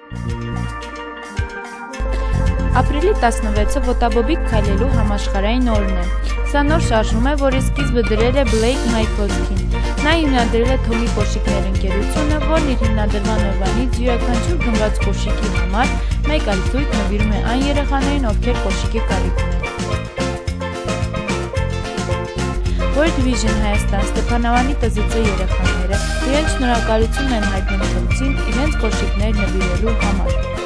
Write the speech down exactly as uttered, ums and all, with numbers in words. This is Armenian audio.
Ապրիլի տասնվեցը ոտաբոբիկ քայլելու համաշխարհային օրն է։ Սա նոր շարժում է, որի սկիզբը դրել է Բլեյք Մայքոսկին։ Նա հիմնադրել է Թոմի կոշիկներ ընկերությունը, որն իր հիմնադրման օրվանից յուրաքանչյուր գնված կոշիկի համար մեկ այլ զույգ նվիրում է այն երեխաներին, ովքեր կոշիկի կարիք ունեն։ World Vision Հայաստան Ստեփանավանի Տ Զ Ծ երեխաները իրենց շնորհակալությունն են հայտնում փորձին իրենց կոշիկներ նվիրելու համար։